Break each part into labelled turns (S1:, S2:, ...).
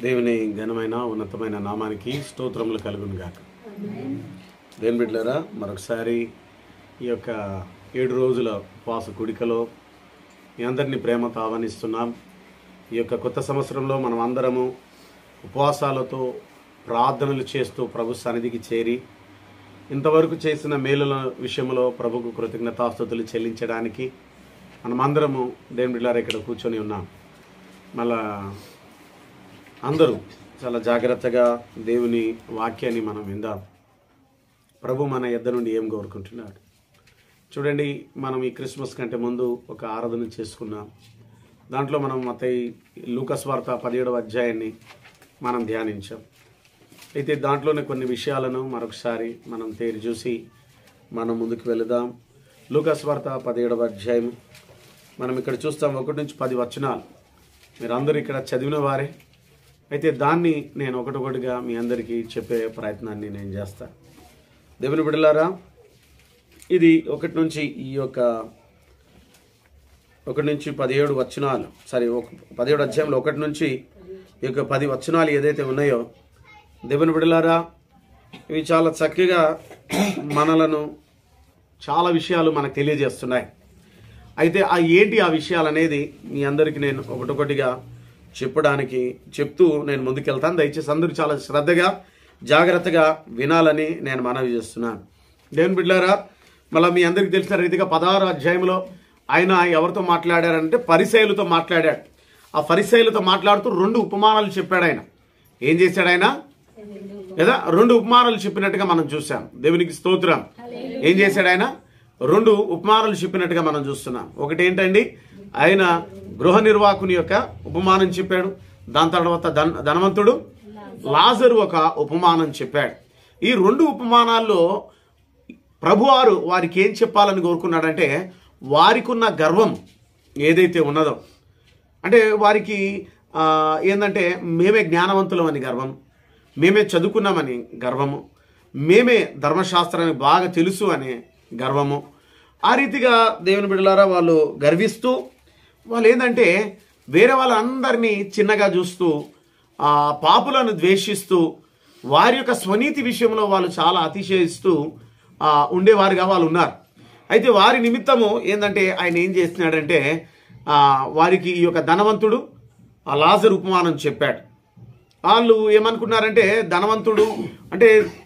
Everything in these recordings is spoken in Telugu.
S1: దేవుని ఘనమైన ఉన్నతమైన నామానికి స్తోత్రములు కలుగును గాక. దేవుని బిడ్డలారా, మరొకసారి ఈ యొక్క 7 రోజుల ఉపవాస కూడికలో మీ అందరినీ ప్రేమతో ఆహ్వానిస్తున్నాం. ఈ యొక్క కొత్త సంవత్సరంలో మనం అందరము ఉపవాసాలతో ప్రార్థనలు చేస్తూ ప్రభు సన్నిధికి చేరి ఇంతవరకు చేసిన మేలుల విషయంలో ప్రభుకు కృతజ్ఞతాస్తుతులు చెల్లించడానికి మనమందరము దేవుని బిడ్డలారా ఇక్కడ కూర్చొని ఉన్నాం. మళ్ళా అందరూ చాలా జాగ్రత్తగా దేవుని వాక్యాన్ని మనం విందాం. ప్రభు మన యొద్ద నుండి ఏం కోరుకుంటున్నాడు చూడండి. మనం ఈ క్రిస్మస్ కంటే ముందు ఒక ఆరాధన చేసుకున్నాం. దాంట్లో మనం మత్తయి లూకాసు వార్త 17వ అధ్యాయాన్ని మనం ధ్యానించాం. అయితే దాంట్లోనే కొన్ని విషయాలను మరొకసారి మనం తేరి చూసి మనం ముందుకు వెళదాం. లూకాసు వార్త 17వ అధ్యాయం మనం ఇక్కడ చూస్తాం. 1 నుంచి 10 వచనాలు మీరందరూ ఇక్కడ చదివిన వారే. అయితే దాన్ని నేను ఒకటొకటిగా మీ అందరికీ చెప్పే ప్రయత్నాన్ని నేను చేస్తాను. దేవుని బిడ్డలారా, ఇది 1 నుంచి ఈ యొక్క 1 నుంచి 17 వచనాలు 17 అధ్యాయంలో 1 నుంచి ఈ యొక్క 10 వచనాలు ఏదైతే ఉన్నాయో దేవుని బిడ్డలారా, ఇవి చాలా చక్కగా మనలను చాలా విషయాలు మనకు తెలియజేస్తున్నాయి. అయితే ఏంటి ఆ విషయాలు అనేది మీ అందరికీ నేను ఒకటొకటిగా చెప్తూ నేను ముందుకెళ్తాను. దయచేసి అందరూ చాలా శ్రద్ధగా జాగ్రత్తగా వినాలని నేను మనవి చేస్తున్నాను. దేవుని బిడ్డలారా, మళ్ళీ మీ అందరికీ తెలిసిన రీతిగా 16వ అధ్యాయంలో ఆయన ఎవరితో మాట్లాడారంటే పరిసయ్యులతో మాట్లాడాడు. ఆ పరిసయ్యులతో మాట్లాడుతూ 2 ఉపమానాలు చెప్పాడు. ఆయన ఏం చేశాడు? ఆయన లేదా 2 ఉపమానాలు చెప్పినట్టుగా మనం చూసాం. దేవునికి స్తోత్రం. ఏం చేశాడు? ఆయన 2 ఉపమానాలు చెప్పినట్టుగా మనం చూస్తున్నాం. ఒకటి ఏంటండి, ఆయన గృహ నిర్వాహకుని యొక్క ఉపమానం చెప్పాడు. దాని తర్వాత ధనవంతుడు లాజరు ఒక ఉపమానం చెప్పాడు. ఈ 2 ఉపమానాల్లో ప్రభువారు వారికి ఏం చెప్పాలని కోరుకున్నాడంటే, వారికి ఉన్న గర్వం ఏదైతే ఉన్నదో, అంటే వారికి ఏంటంటే మేమే జ్ఞానవంతులం అని గర్వం, మేమే చదువుకున్నామని గర్వము, మేమే ధర్మశాస్త్రానికి బాగా తెలుసు అనే గర్వము. ఆ రీతిగా దేవుని బిడ్డలారా వాళ్ళు గర్విస్తూ వాళ్ళు ఏంటంటే వేరే వాళ్ళందరినీ చిన్నగా చూస్తూ పాపులను ద్వేషిస్తూ వారి యొక్క స్వనీతి విషయంలో వాళ్ళు చాలా అతిశయిస్తూ ఉండేవారుగా వాళ్ళు ఉన్నారు. అయితే వారి నిమిత్తము ఏంటంటే ఆయన ఏం చేస్తున్నాడంటే వారికి ఈ యొక్క ధనవంతుడు లాజరు ఉపమానం చెప్పాడు. వాళ్ళు ఏమనుకున్నారంటే ధనవంతుడు అంటే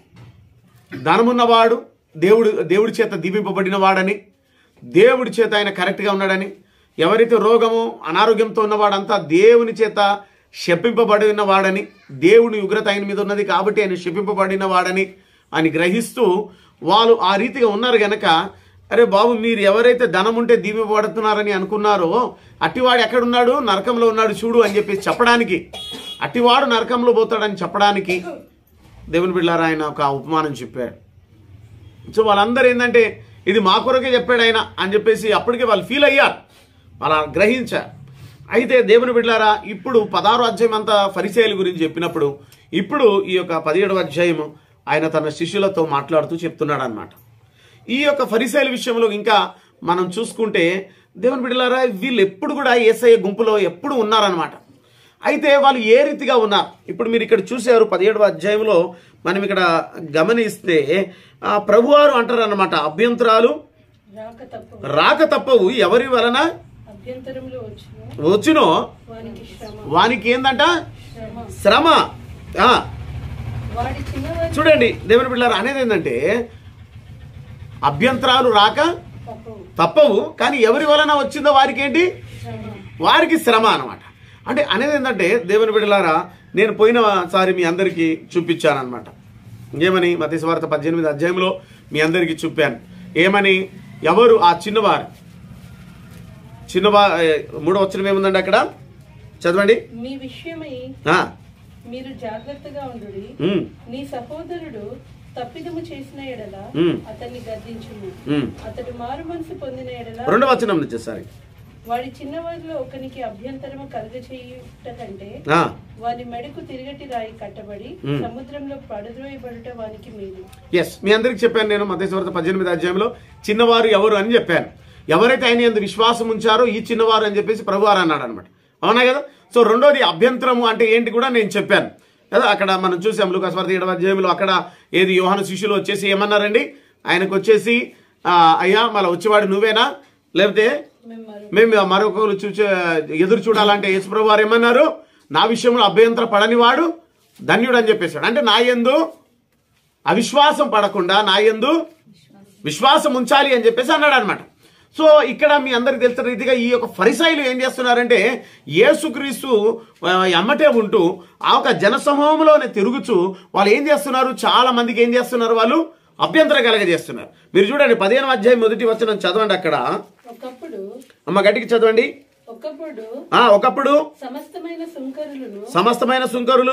S1: ధనమున్నవాడు దేవుడి చేత దీవింపబడిన వాడని, దేవుడి చేత ఆయన కరెక్ట్గా ఉన్నాడని, ఎవరైతే రోగము అనారోగ్యంతో ఉన్నవాడంతా దేవుని చేత శపింపబడిన వాడని, దేవుని ఉగ్రత ఆయన మీద ఉన్నది కాబట్టి ఆయన శపింపబడిన వాడని అని గ్రహిస్తూ వాళ్ళు ఆ రీతిగా ఉన్నారు గనక, అరే బాబు మీరు ఎవరైతే ధనం ఉంటే దీవింపబడుతున్నారని అనుకున్నారో అట్టివాడు ఎక్కడున్నాడు? నరకంలో ఉన్నాడు చూడు అని చెప్పేసి చెప్పడానికి, అట్టివాడు నరకంలో పోతాడని చెప్పడానికి దేవుని బిడ్డలారా ఆయన ఒక ఉపమానం చెప్పాడు. సో వాళ్ళందరూ ఏంటంటే ఇది మా కొరకే చెప్పాడు ఆయన అని చెప్పేసి అప్పటికే వాళ్ళు ఫీల్ అయ్యారు, అలా గ్రహించారు. అయితే దేవుని బిడ్డలారా, ఇప్పుడు 16వ అధ్యాయం అంతా పరిసయ్యుల గురించి చెప్పినప్పుడు ఇప్పుడు ఈ యొక్క 17వ అధ్యాయము ఆయన తన శిష్యులతో మాట్లాడుతూ చెప్తున్నాడు అన్నమాట. ఈ యొక్క పరిసయ్యుల విషయంలో ఇంకా మనం చూసుకుంటే దేవుని బిడ్డలారా, వీళ్ళు ఎప్పుడు కూడా యేసయ్య గుంపులో ఎప్పుడు ఉన్నారనమాట. అయితే వాళ్ళు ఏ రీతిగా ఉన్నారు ఇప్పుడు మీరు ఇక్కడ చూశారు. 17వ అధ్యాయంలో మనం ఇక్కడ గమనిస్తే ప్రభువారు అంటారు అన్నమాట, అభ్యంతరాలు రాక తప్పవు, ఎవరి వలన వచ్చునో వానికి ఏందంట శ్రమ. చూడండి దేవుని బిడ్డలారా, అనేది ఏంటంటే అభ్యంతరాలు రాక తప్పవు, కానీ ఎవరి వలన వచ్చిందో వారికి ఏంటి? వారికి శ్రమ అనమాట. అంటే అనేది ఏంటంటే దేవుని బిడ్డలారా, నేను పోయినసారి మీ అందరికీ చూపించాను అనమాట. ఏమని? మత్తయి సువార్త 18వ అధ్యాయంలో మీ అందరికీ చూపాను. ఏమని? ఎవరు ఆ చిన్నవారు 3వ వచనం ఏముందండి అక్కడ? చదవండి.
S2: మీ విషయమై మీరు జాగ్రత్తగా ఉండుడి. నీ సహోదరుడు తప్పిదము చేసిన ఎడల అతన్ని గద్దించుము. అతడు మారు మనసు పొందిన ఎడల
S1: 2వ వచనం వచ్చేసరి
S2: వాడి చిన్నవారిలో ఒకనికి అభ్యంతరము కలుగచేయుట కంటే వాని మెడకు తిరగటి రాయి కట్టబడి సముద్రంలో పడద్రోయబడుట వానికి మేలు.
S1: మీ అందరికి చెప్పాను నేను మత్తయి సువార్త 18వ అధ్యాయంలో చిన్నవారు ఎవరు అని చెప్పాను. ఎవరైతే ఆయన యందు విశ్వాసం ఉంచారో ఈ చిన్నవారు అని చెప్పేసి ప్రభువారు అన్నాడు అనమాట. అవునా కదా? సో రెండోది అభ్యంతరము అంటే ఏంటి కూడా నేను చెప్పాను కదా. అక్కడ మనం చూసాం లూకాసు వార్త 7వ అధ్యాయంలో అక్కడ ఏది యోహాను శిష్యులు వచ్చేసి ఏమన్నారండి, ఆయనకు వచ్చేసి అయ్యా మళ్ళీ వచ్చేవాడు నువ్వేనా, లేకపోతే మేము మరొకరు ఎదురు చూడాలంటే యేసుప్రభు వారు ఏమన్నారు, నా విషయంలో అభ్యంతర పడని వాడు ధన్యుడు అని చెప్పేశాడు. అంటే నా యందు అవిశ్వాసం పడకుండా నా యందు విశ్వాసం ఉంచాలి అని చెప్పేసి అన్నాడు అనమాట. సో ఇక్కడ మీ అందరికి తెలిసిన రీతిగా ఈ యొక్క ఫరిసాయిలు ఏం చేస్తున్నారంటే యేసుక్రీస్తు ఎమ్మటే ఉంటూ ఆ ఒక జనసమూహంలోనే తిరుగుచూ వాళ్ళు ఏం చేస్తున్నారు, చాలా మందికి ఏం చేస్తున్నారు, వాళ్ళు అభ్యంతరం కలగజేస్తున్నారు. మీరు చూడండి 15వ అధ్యాయం 1వ వచనం చదవండి. అక్కడ అమ్మ గట్టికి చదవండి. ఒకప్పుడు సమస్తమైన సుంకరులు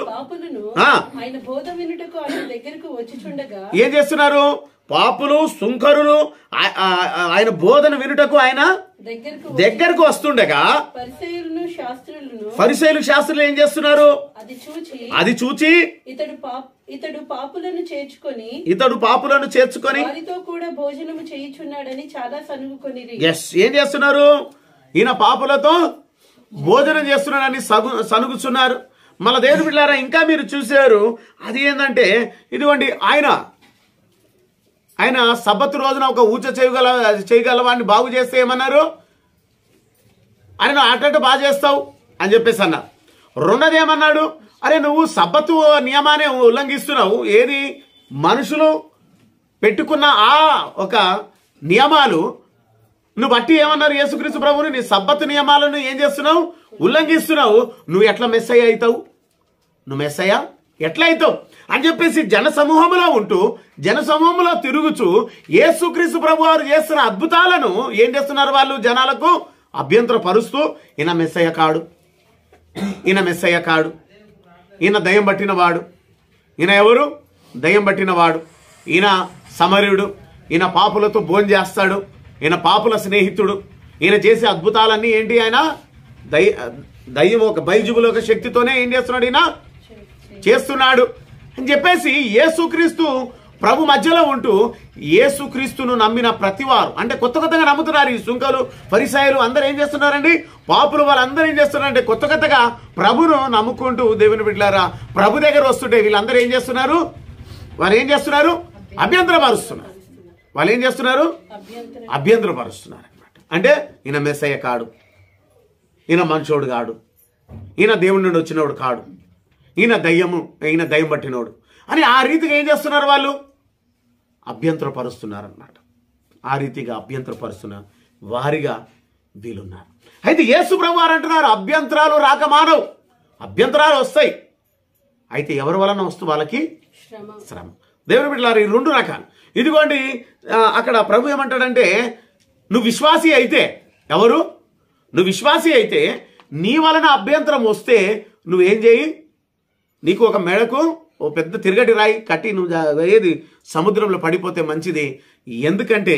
S1: ఏం చేస్తున్నారు, పాపులు సుంకరులు ఆయన బోధన వినుటకు ఆయన దగ్గరకు వస్తుండగా ఫరిసయ్యులు శాస్త్రులు ఏం చేస్తున్నారు, అది చూచి ఇతడు పాపులను చేర్చుకొని
S2: వారితో కూడా భోజనము చేయుచున్నాడని చాలా సనుగుకొనిరి.
S1: ఏం చేస్తున్నారు, ఈయన పాపులతో భోజనం చేస్తున్నాడని సనుగుచున్నారు. మళ్ళా దేవుని బిడ్డలారా ఇంకా మీరు చూశారు, అది ఏంటంటే ఇదిగోండి ఆయన సబ్బతు రోజున ఒక ఊచ చేయగలవాడిని బాగు చేస్తే ఏమన్నారు, ఆయన అటు బాగా చేస్తావు అని చెప్పేసి అన్నారు. రెండోది ఏమన్నాడు, అరే నువ్వు సబ్బతు నియమాన్ని ఉల్లంఘిస్తున్నావు, ఏది మనుషులు పెట్టుకున్న ఆ ఒక నియమాలు నువ్వు బట్టి ఏమన్నారు యేసుక్రీస్తు ప్రభువుని, నీ సబ్బతు నియమాలను ఏం చేస్తున్నావు, ఉల్లంఘిస్తున్నావు, నువ్వు ఎట్లా మెస్సయ్య అవుతావు, నువ్వు మెస్సయ్య ఎట్లా అవుతావు అని చెప్పేసి జనసమూహంలో ఉంటూ జనసమూహంలో తిరుగుచూ యేసుక్రీస్తు ప్రభు వారు చేస్తున్న అద్భుతాలను ఏం చేస్తున్నారు, వాళ్ళు జనాలకు అభ్యంతర పరుస్తూ ఈయన మెస్సయ్య కాడు, ఈయన మెస్సయ్య కాడు, ఈయన దయ్యం పట్టినవాడు, ఈయన ఎవరు దయ్యం పట్టినవాడు, ఈయన సమర్యుడు, ఈయన పాపులతో భోజనం చేస్తాడు, ఈయన పాపుల స్నేహితుడు, ఈయన చేసే అద్భుతాలన్నీ ఏంటి, ఆయన దయ్యం ఒక బయజుబుల ఒక శక్తితోనే ఏం చేస్తున్నాడు, ఈయన చేస్తున్నాడు అని చెప్పేసి యేసుక్రీస్తు ప్రభు మధ్యలో ఉంటూ యేసుక్రీస్తును నమ్మిన ప్రతివారు అంటే కొత్తగా నమ్ముతున్నారు. ఈ సుంకలు ఫరిసాయులు అందరూ ఏం చేస్తున్నారండి, పాపులు వాళ్ళందరూ ఏం చేస్తున్నారంటే కొత్తగా ప్రభును నమ్ముకుంటూ దేవుని బిడ్డలారా ప్రభు దగ్గర వస్తుంటే వీళ్ళందరూ ఏం చేస్తున్నారు, వారు ఏం చేస్తున్నారు, అభ్యంతరపరుస్తున్నారు. వాళ్ళు ఏం చేస్తున్నారు, అభ్యంతరపరుస్తున్నారు అనమాట. అంటే ఈయన మెస్సయ్య కాడు, ఈయన మనుషోడు కాడు, ఈయన దేవుడి నుండి వచ్చినోడు కాడు, ఈయన దయ్యం పట్టినోడు అని ఆ రీతిగా ఏం చేస్తున్నారు, వాళ్ళు అభ్యంతరపరుస్తున్నారు అన్నమాట. ఆ రీతిగా అభ్యంతరపరుస్తున్న వారిగా వీలున్నారు. అయితే యేసు ప్రభు వారు అంటున్నారు, అభ్యంతరాలు రాక మానవు, అభ్యంతరాలు వస్తాయి, అయితే ఎవరి వలన వస్తూ వాళ్ళకి శ్రమ. దేవుని బిడ్డలారా ఈ రెండు రకాలు. ఇదిగోండి అక్కడ ప్రభు ఏమంటాడంటే, నువ్వు విశ్వాసి అయితే, ఎవరు నువ్వు విశ్వాసి అయితే నీ వలన అభ్యంతరం వస్తే నువ్వేం చేయి, నీకు ఒక మెడకు ఓ పెద్ద తిరగటి రాయి కట్టి నువ్వు ఏది సముద్రంలో పడిపోతే మంచిది. ఎందుకంటే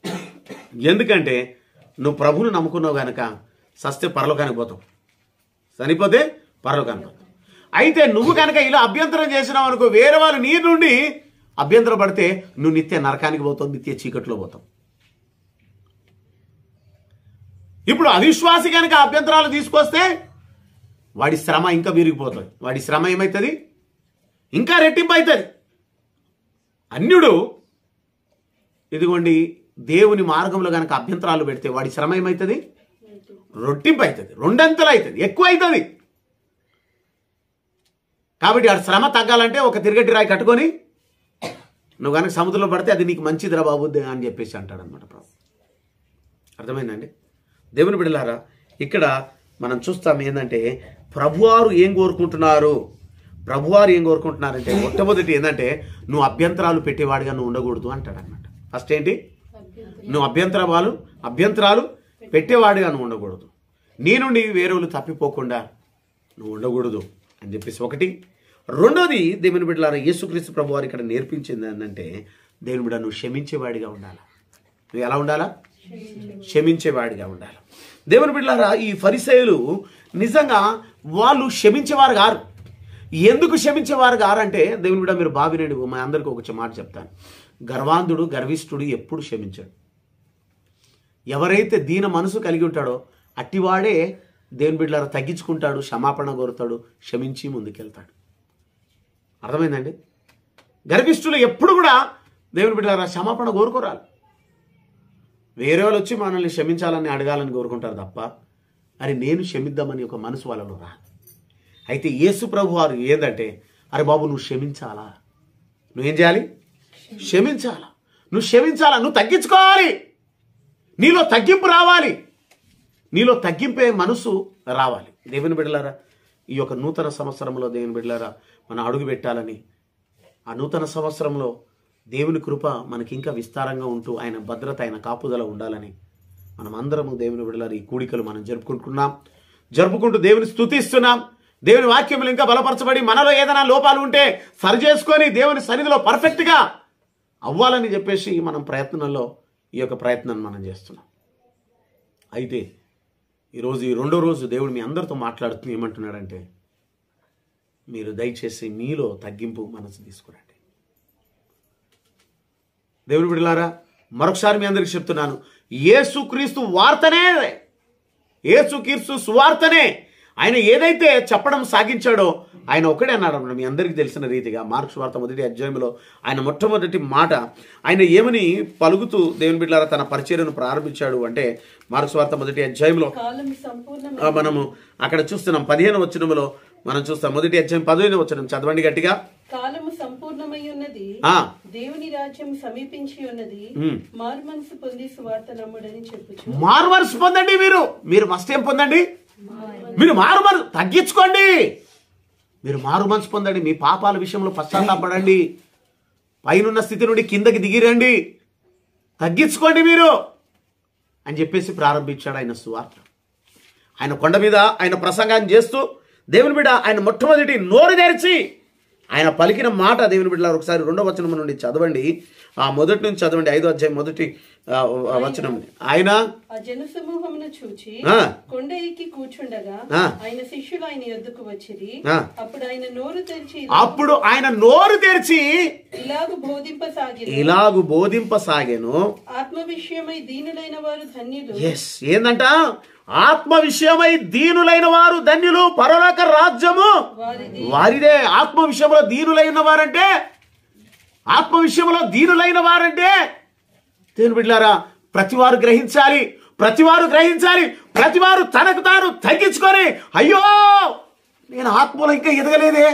S1: నువ్వు ప్రభువును నమ్ముకున్నావు కనుక సస్తే పరలోకానికి పోతావు, చనిపోతే పరలోకానికి పోతావు. అయితే నువ్వు కనుక ఇలా అభ్యంతరం చేసినావు అనుకో, వేరే వాళ్ళు నీ నుండి అభ్యంతరం పడితే నువ్వు నిత్య నరకానికి పోతావు, నిత్య చీకట్లో పోతావు. ఇప్పుడు అవిశ్వాసి కనుక అభ్యంతరాలు తీసుకొస్తే వాడి శ్రమ ఇంకా విరిగిపోతుంది, వాడి శ్రమ ఏమవుతుంది, ఇంకా రెట్టింపు అవుతుంది. అన్యుడు ఇదిగోండి దేవుని మార్గంలో కనుక అభ్యంతరాలు పెడితే వాడి శ్రమ ఏమవుతుంది, రొట్టింపు అవుతుంది, రెండంతలు అవుతుంది, ఎక్కువ అవుతుంది. కాబట్టి ఆ శ్రమ తగ్గాలంటే ఒక తిరగటి రాయి కట్టుకొని నువ్వు కనుక సముద్రంలో పడితే అది నీకు మంచిదిరా బాబు అని చెప్పేసి అంటాడు అనమాట ప్రభు. అర్థమైందండి దేవుని బిడ్డలారా, ఇక్కడ మనం చూస్తాం ఏంటంటే ప్రభువారు ఏం కోరుకుంటున్నారంటే మొట్టమొదటి ఏంటంటే నువ్వు అభ్యంతరాలు పెట్టేవాడిగా నువ్వు ఉండకూడదు అంటాడు అనమాట. ఫస్ట్ ఏంటి, నువ్వు అభ్యంతరాలు పెట్టేవాడిగా నువ్వు ఉండకూడదు, నీ నుండి వేరేలు తప్పిపోకుండా నువ్వు ఉండకూడదు అని చెప్పేసి ఒకటి. రెండోది దేవుని బిడ్డలారా యేసుక్రీస్తు ప్రభు వారు ఇక్కడ నేర్పించింది ఏంటంటే దేవుని బిడ్డ నువ్వు క్షమించేవాడిగా ఉండాలి. నువ్వు ఎలా ఉండాలా, క్షమించేవాడిగా ఉండాలి. దేవుని బిడ్డలారా ఈ ఫరిసయ్యులు నిజంగా వాళ్ళు క్షమించేవారు గారు. ఎందుకు క్షమించేవారు గారంటే దేవుని బిడ్డ మీరు బావినండి, మా అందరికీ ఒక మాట చెప్తాను, గర్వాంధుడు గర్విష్ఠుడు ఎప్పుడు క్షమించాడు. ఎవరైతే దీన మనసు కలిగి ఉంటాడో అట్టివాడే దేవుని బిడ్డలారా తగ్గించుకుంటాడు, క్షమాపణ కోరుతాడు, క్షమించి ముందుకెళ్తాడు. అర్థమైందండి? గర్విష్ఠులు ఎప్పుడు కూడా దేవుని బిడ్డలారా క్షమాపణ కోరుకోరాలి. వేరే వాళ్ళు వచ్చి మనల్ని క్షమించాలని అడగాలని కోరుకుంటారు తప్ప అరే నేను క్షమిద్దామని ఒక మనసు వాళ్ళలో రాదు. అయితే యేసు ప్రభు వారు ఏంటంటే అరే బాబు నువ్వు క్షమించాలా, నువ్వేం చేయాలి? క్షమించాలా, నువ్వు క్షమించాలా, నువ్వు తగ్గించుకోవాలి, నీలో తగ్గింపు రావాలి, నీలో తగ్గింపే మనసు రావాలి. దేవుని బిడ్డలారా ఈ యొక్క నూతన సంవత్సరంలో దేవుని బిడ్డలారా మనం అడుగు పెట్టాలని, ఆ నూతన సంవత్సరంలో దేవుని కృప మనకి ఇంకా విస్తారంగా ఉంటూ ఆయన భద్రత ఆయన కాపుదల ఉండాలని మనం అందరము దేవుని బిడ్డలారా ఈ కూడికలు మనం జరుపుకుంటూ దేవుని స్తుతిస్తున్నాం. దేవుని వాక్యములు ఇంకా బలపరచబడి మనలో ఏదైనా లోపాలు ఉంటే సరి చేసుకొని దేవుని సన్నిధిలో పర్ఫెక్ట్గా అవ్వాలని చెప్పేసి మనం ప్రయత్నంలో ఈ యొక్క ప్రయత్నాన్ని మనం చేస్తున్నాం. అయితే ఈరోజు ఈ రెండో రోజు దేవుడు మీ అందరితో మాట్లాడుతూ ఏమంటున్నాడంటే మీరు దయచేసి మీలో తగ్గింపు మనసు తీసుకురండి. దేవుని బిడ్డలారా మరొకసారి మీ అందరికి చెప్తున్నాను, యేసుక్రీస్తు వార్తనే, యేసుక్రీస్తు సువార్తనే ఆయన ఏదైతే చెప్పడం సాగించాడో ఆయన ఒకడే అన్నాడు. మీ అందరికీ తెలిసిన రీతిగా మార్కు సువార్త 1వ అధ్యాయంలో ఆయన మొట్టమొదటి మాట ఆయన ఏమని పలుకుతూ దేవుని బిడ్డలారా తన పరిచర్యను ప్రారంభించాడు అంటే మార్కు సువార్త 1వ అధ్యాయంలో మనము అక్కడ చూస్తున్నాం 15వ వచనంలో మనం చూస్తాం. 1వ అధ్యాయం 15వ వచనం చదవండి గట్టిగా.
S2: కాలము సంపూర్ణమై ఉన్నది, దేవుని రాజ్యం సమీపించి ఉన్నది, మారుమనసు పొంది సువార్త నమ్ముడని చెప్పుచు.
S1: మారుమనసు పొందండి, మీరు ఫస్ట్ ఏం పొందండి? మీరు మారుమనసు తగ్గించుకోండి, మీరు మారుమనసు పొందండి, మీ పాపాల విషయంలో పశ్చాత్తాపడండి, పైనున్న స్థితి నుండి కిందకి దిగిరండి, తగ్గించుకోండి మీరు అని చెప్పేసి ప్రారంభించాడు ఆయన సువార్త. ఆయన కొండ మీద ఆయన ప్రసంగాన్ని చేస్తూ దేవుని బిడ్డ ఆయన మొట్టమొదటి నోరు తెరిచి ఆయన పలికిన మాట దేవుని బిడ్డలారా ఒకసారి 2వ వచనం నుండి చదవండి, ఆ మొదటి నుంచి చదవండి. 5వ అధ్యాయం 1వ వచనం. ఆయన
S2: జనసమూహమును చూచి కొండ ఎక్కి కూర్చుండగా ఆయన శిష్యులు ఆయన యొద్దకు వచ్చిరి. అప్పుడు ఆయన నోరు తెరిచి ఇలాగు బోధింపసాగెను. ఆత్మ విషయమై దీనులైన వారు ధన్యులు. ఏందంట? ఆత్మ విషయమై దీనులైన వారు ధన్యులు, పరలోక రాజ్యము వారిదే. ఆత్మ విషయంలో దీనులైన వారంటే, ఆత్మ విషయంలో దీనులైన వారంటే దేవుని బిడ్డలారా ప్రతివారు గ్రహించాలి, ప్రతివారు తనకు తాను తగ్గించుకొని అయ్యో నేను ఆత్మలో ఇంకా ఎదగలేదే,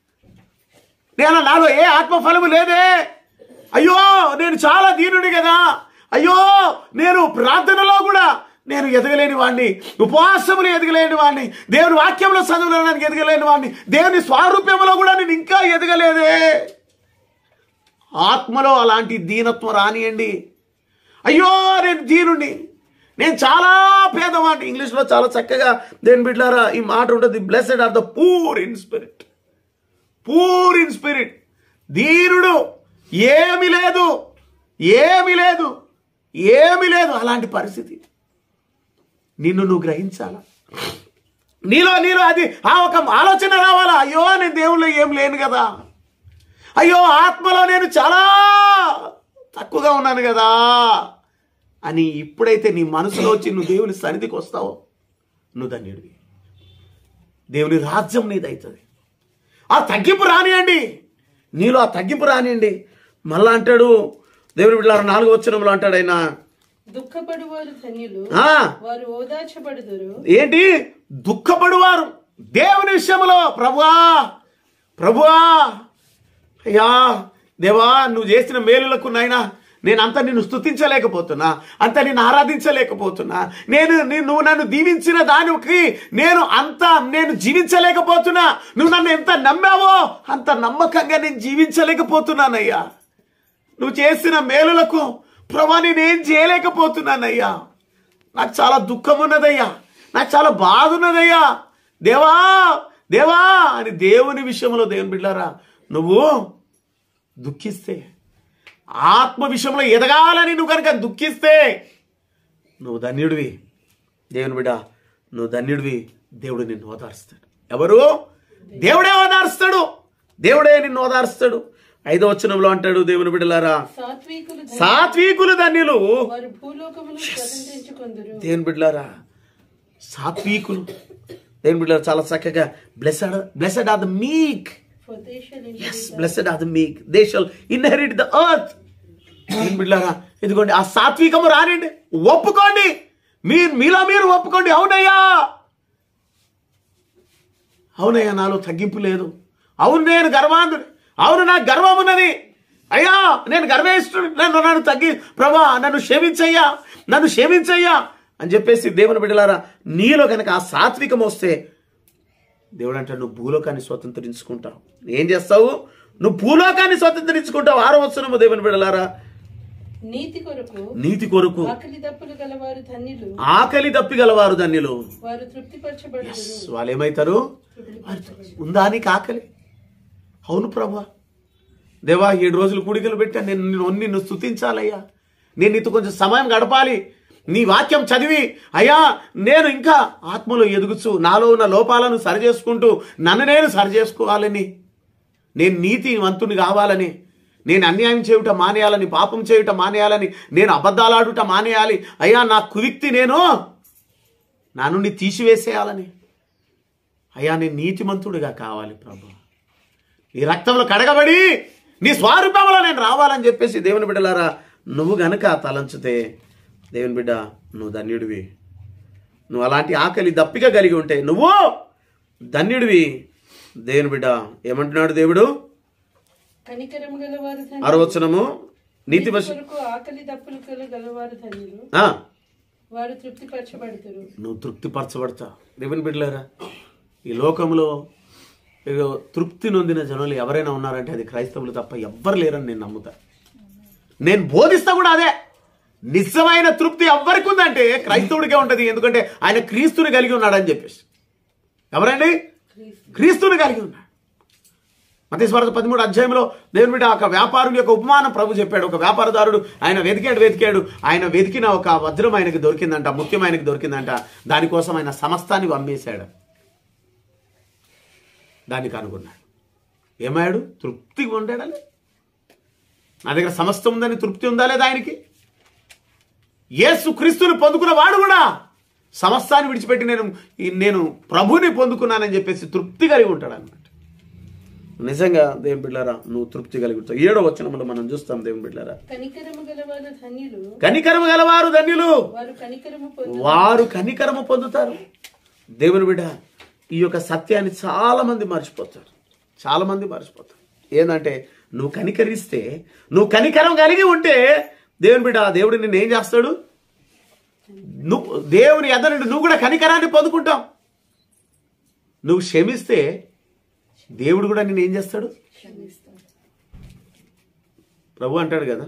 S2: నాలో ఏ ఆత్మ ఫలము లేదే, అయ్యో నేను చాలా దీనుని కదా, అయ్యో నేను ప్రార్థనలో కూడా నేను ఎదగలేని వాడిని, ఉపవాసములు ఎదగలేని వాడిని, దేవుని వాక్యంలో చదువులేడానికి ఎదగలేని వాడిని, దేవుని స్వారూప్యంలో కూడా నేను ఇంకా ఎదగలేదే. ఆత్మలో అలాంటి దీనత్వం రానియండి. అయ్యో నేను దీనుని, నేను చాలా పేదవాడిని. ఇంగ్లీష్లో చాలా చక్కగా దేవుని బిడ్డలారా ఈ మాట ఉంటుంది, blessed are the poor in spirit. Poor in spirit, దీనుడు, ఏమి లేదు అలాంటి పరిస్థితి. నువ్వు గ్రహించాలా, నీలో అది ఒక ఆలోచన రావాలా, అయ్యో నేను దేవుళ్ళు ఏం లేను కదా, అయ్యో ఆత్మలో నేను చాలా తక్కువగా ఉన్నాను కదా అని ఇప్పుడైతే నీ మనసులో వచ్చి నువ్వు దేవుని సన్నిధికి వస్తావో నువ్వు ధన్యుడివి, దేవుని రాజ్యం నీదవుతుంది. ఆ తగ్గింపు రానియండి, నీలో ఆ తగ్గింపు రానియండి. మళ్ళా అంటాడు దేవుని బిడ్డలారా 4వ వచనంలో అంటాడు ఆయన దుఃఖపడువారు ధన్యులు, వారు ఓదార్చబడుదురు. ఏంటి?
S1: దుఃఖపడువారు దేవుని విషయంలో. ప్రభువా అయ్యా దేవా నువ్వు చేసిన మేలులకు నాయనా నేనంతా నిన్ను స్తుతించలేకపోతున్నా, అంత నిన్ను ఆరాధించలేకపోతున్నా, నువ్వు నన్ను దీవించిన దానికి నేను జీవించలేకపోతున్నా, నువ్వు నన్ను ఎంత నమ్మావో అంత నమ్మకంగా నేను జీవించలేకపోతున్నానయ్యా. నువ్వు చేసిన మేలులకు ప్రభువా నేనేం చేయలేకపోతున్నానయ్యా, నాకు చాలా దుఃఖం ఉన్నదయ్యా, నాకు చాలా బాధ ఉన్నదయ్యా, దేవా అని దేవుని విషయంలో దేవుని బిడ్డలారా నువ్వు దుఃఖిస్తే, ఆత్మ విషయంలో ఎదగాలని నువ్వు కనుక దుఃఖిస్తే నువ్వు ధన్యుడివి. దేవుని బిడ్డ నువ్వు ధన్యుడివి. దేవుడు నిన్ను ఓదార్స్తాడు. ఎవరు? దేవుడే ఓదార్స్తాడు, దేవుడే నిన్ను ఓదార్స్తాడు. 5వ వచనంలో అంటాడు దేవుని బిడ్డలారా సాత్వికులు ధన్యులు. దేవుని బిడ్డలారా
S2: సాత్వికులు. దేవుని బిడ్డలారా చాలా చక్కగా blessed are the meek.
S3: For they shall inherit
S2: Yes, blessed are the meek. They shall inherit the earth. దేవుని బిడ్డలారా ఇదిగోండి ఆ సాత్వికము రానండి. ఒప్పుకోండి, మీలో మీరు ఒప్పుకోండి. అవునయ్యా నాలో తగ్గింపు లేదు. అవును నేను గర్వాంధుడు. అవును నాకు గర్వం ఉన్నది. అయ్యా నేను గర్వేష్ఠుడు. నన్ను ప్రభా నన్ను క్షమించయ్యా అని చెప్పేసి దేవుని బిడ్డలారా నీలో కనుక ఆ సాత్వికం వస్తే దేవుడు అంటే నువ్వు భూలోకాన్ని స్వతంత్రించుకుంటావు. ఏం చేస్తావు? నువ్వు భూలోకాన్ని స్వతంత్రించుకుంటావు. 6వ వచనము దేవుని బిడ్డలారా నీతి కొరకు
S3: ఆకలి దప్పులు
S2: గలవారు ధన్యులు.
S3: వారు తృప్తిపరచబడుదురు.
S2: వాళ్ళు ఏమైతారు? ఉందా నీకు ఆకలి? అవును ప్రభా దేవా 7 రోజులు కూడికలు పెట్టా, నిన్ను స్తుతించాలయ్యా, నేను నీతో కొంచెం సమయం గడపాలి, నీ వాక్యం చదివి అయ్యా నేను ఇంకా ఆత్మలో ఎదుగుచు నాలో ఉన్న లోపాలను సరిచేసుకుంటూ నన్ను నేను సరిచేసుకోవాలని, నేను నీతివంతుని కావాలని, నేను అన్యాయం చేయుట మానేయాలని, పాపం చేయుట మానేయాలని, నేను అబద్ధాలాడుట మానేయాలి. అయ్యా నా కుయుక్తి నేను నా నుండి తీసివేసేయాలని, అయ్యా నేను నీతిమంతుడిగా కావాలి ప్రభు, నీ రక్తంలో కడగబడి నీ స్వరూపంలో నేను రావాలని చెప్పేసి దేవుని బిడ్డలారా నువ్వు గనక తలంచితే దేవుని బిడ్డ నువ్వు ధన్యుడివి. నువ్వు అలాంటి ఆకలి దప్పిక కలిగి ఉంటే నువ్వు ధన్యుడివి. దేవుని బిడ్డ ఏమంటున్నాడు దేవుడు?
S3: కనికరము గలవారు
S2: 6వ వచనము నీతి
S3: ఆకలి దప్పులు గలవారు ధన్యులు, వారు తృప్తిపరచబడతారు. నువ్వు
S2: తృప్తిపరచబడతావు. దేవుని బిడ్డలారా ఈ లోకంలో తృప్తి నొందిన జనులు ఎవరైనా ఉన్నారంటే అది క్రైస్తవులు తప్ప ఎవ్వరు లేరని నేను నమ్ముతా. నేను బోధిస్తా కూడా అదే. నిజమైన తృప్తి ఎవరికి ఉందంటే క్రైస్తవుడికే ఉంటుంది. ఎందుకంటే ఆయన క్రీస్తుని కలిగి ఉన్నాడని చెప్పేసి. ఎవరండి? క్రీస్తుని కలిగి ఉన్నాడు. మత్తయి సువార్త 13వ అధ్యాయంలో దేవుని బిడ్డ ఒక వ్యాపారుని యొక్క ఉపమానం ప్రభు చెప్పాడు. ఒక వ్యాపారదారుడు ఆయన వెతికాడు. ఆయన వెతికిన ఒక వజ్రం ఆయనకి దొరికిందంట, ముత్యం ఆయనకి దొరికిందంట. దానికోసం ఆయన సమస్తాన్ని అమ్మేశాడు. దానికి అనుకున్నాడు. ఏమయ్యాడు? తృప్తిగా ఉండాలి. నా దగ్గర సమస్తం ఉందని తృప్తి ఉందా లేదా ఆయనకి? యేసు క్రీస్తుని పొందుకున్న వాడు కూడా సమస్తాన్ని విడిచిపెట్టి నేను ప్రభుని పొందుకున్నానని చెప్పేసి తృప్తి కలిగి ఉంటాడు అన్నమాట. నిజంగా దేవుని బిడ్డలారా నువ్వు తృప్తి కలిగి ఉంటావు. 7వ వచనంలో మనం చూస్తాం దేవుని బిడ్డలారా
S3: కనికరము
S2: గలవారు ధన్యులు, వారు కనికరము పొందుతారు. దేవుని బిడ్డ ఈ యొక్క సత్యాన్ని చాలా మంది మర్చిపోతారు. ఏంటంటే నువ్వు కనికరిస్తే, నువ్వు కనికరం కలిగి ఉంటే దేవుని బిడ్డ దేవుడు నిన్ను ఏం చేస్తాడు? దేవుని ఎదురు నువ్వు కూడా కనికరాన్ని పొందుకుంటావు. నువ్వు క్షమిస్తే దేవుడు కూడా నిన్ను ఏం చేస్తాడు? ప్రభు అంటాడు కదా,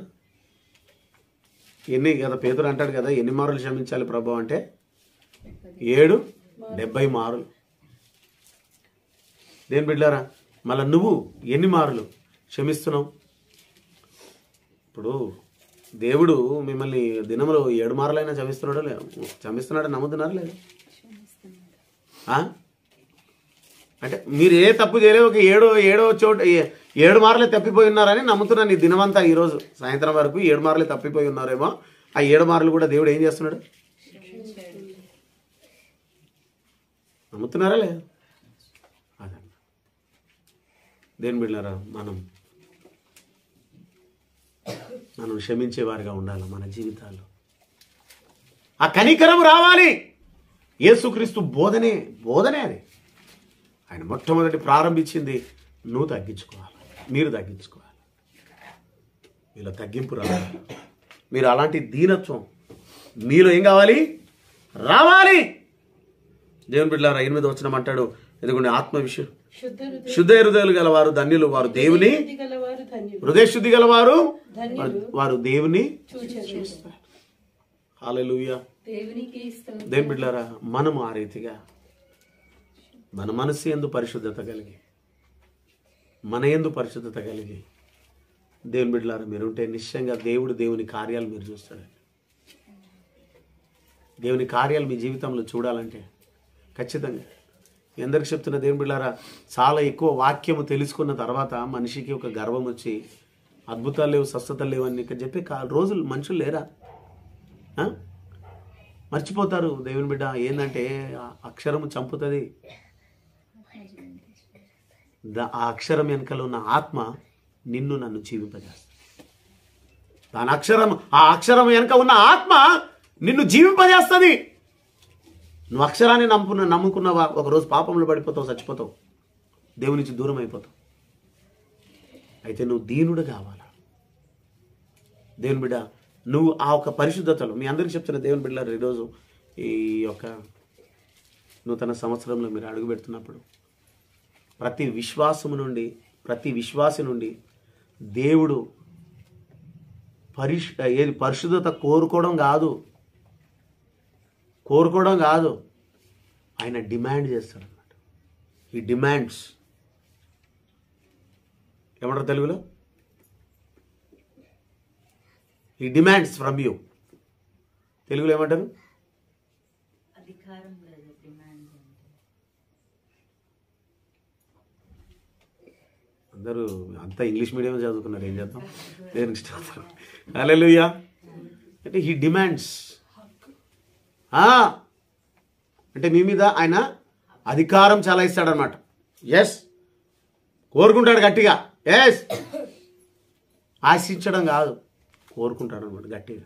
S2: పేతురు అంటాడు కదా, ఎన్ని మారులు క్షమించాలి ప్రభు అంటే 70 మారులు. దేని బిడ్డారా మళ్ళా నువ్వు ఎన్ని మారులు క్షమిస్తున్నావు? ఇప్పుడు దేవుడు మిమ్మల్ని దినంలో 7 మారులైనా క్షమిస్తున్నాడు నమ్ముతున్నారా లేదు? అంటే మీరు ఏ తప్పు చేయలేదు, ఒక ఏడో చోట 7 మార్లే తప్పిపోయి ఉన్నారని నమ్ముతున్నాను. ఈ దినమంతా ఈరోజు సాయంత్రం వరకు 7 మార్లే తప్పిపోయి ఉన్నారేమో. ఆ 7 మార్లు కూడా దేవుడు ఏం చేస్తున్నాడు? నమ్ముతున్నారా లేదు? అదే దేని బిడ్డలారా మనం క్షమించేవారిగా ఉండాలి. మన జీవితాల్లో ఆ కనికరం రావాలి. యేసుక్రీస్తు బోధనే అది. ఆయన మొట్టమొదటి ప్రారంభించింది నువ్వు తగ్గించుకోవాలి, మీరు తగ్గించుకోవాలి. మీలో తగ్గింపు రావాలి. మీరు అలాంటి దీనత్వం మీలో ఏం కావాలి? రావాలి. దేవుని బిడ్డలారా 8వ వచనం అంటాడు, ఎందుకంటే ఆత్మ విషయం శుద్ధ హృదయాలు గలవారు ధన్యులు, వారు దేవుని హృదయ శుద్ధి గలవారు వారు దేవుని చూస్తారు. హల్లెలూయా. దేవుని బిడ్డలారా మనము ఆ రీతిగా మన మనసు యందు పరిశుద్ధత కలిగి, మన యందు పరిశుద్ధత కలిగి దేవుని బిడ్డలారా మీరుంటే నిశ్చయంగా దేవుని కార్యాలు మీరు చూస్తాడండి. దేవుని కార్యాలు మీ జీవితంలో చూడాలంటే ఖచ్చితంగా ఎందరికి చెప్తున్న దేవుని బిడ్డలారా చాలా ఎక్కువ వాక్యము తెలుసుకున్న తర్వాత మనిషికి ఒక గర్వం వచ్చి అద్భుతాలు లేవు, స్వస్థతలు లేవు అని చెప్పే రోజులు మనుషులు లేరా? మర్చిపోతారు దేవుని బిడ్డ. ఏంటంటే అక్షరము చంపుతుంది. ఆ అక్షరం వెనకలో ఉన్న ఆత్మ నిన్ను నన్ను జీవింపజేస్తుంది. ఆ అక్షరం వెనక ఉన్న ఆత్మ నిన్ను జీవింపజేస్తుంది. నువ్వు అక్షరాన్ని నమ్ముకున్నావా, ఒకరోజు పాపంలో పడిపోతావు, చచ్చిపోతావు, దేవుని నుంచి దూరం అయిపోతావు. అయితే నువ్వు దీనుడు కావాలా దేవుని బిడ్డ. నువ్వు ఆ ఒక పరిశుద్ధతలో, మీ అందరికీ చెప్తున్న దేవుని బిడ్డలారు, ఈరోజు ఈ యొక్క నూతన సంవత్సరంలో మీరు అడుగు పెడుతున్నప్పుడు ప్రతి విశ్వాసి నుండి దేవుడు పరిశుద్ధత కోరుకోవడం కాదు, ఆయన డిమాండ్ చేస్తాడు అన్నమాట. ఈ డిమాండ్స్ ఏమంటారు తెలుగులో? ఈ డిమాండ్స్ ఫ్రమ్ యూ. తెలుగులో ఏమంటారు? అందరూ అంతా ఇంగ్లీష్ మీడియం చదువుకున్నారు, ఏం చేద్దాం, దేనికి ఇష్టం. హల్లెలూయా. అంటే ఈ డిమాండ్స్ అంటే మీ మీద ఆయన అధికారం చాలా ఇస్తాడనమాట. ఎస్, కోరుకుంటాడు గట్టిగా. ఎస్, ఆశించడం కాదు, కోరుకుంటాడు అనమాట గట్టిగా.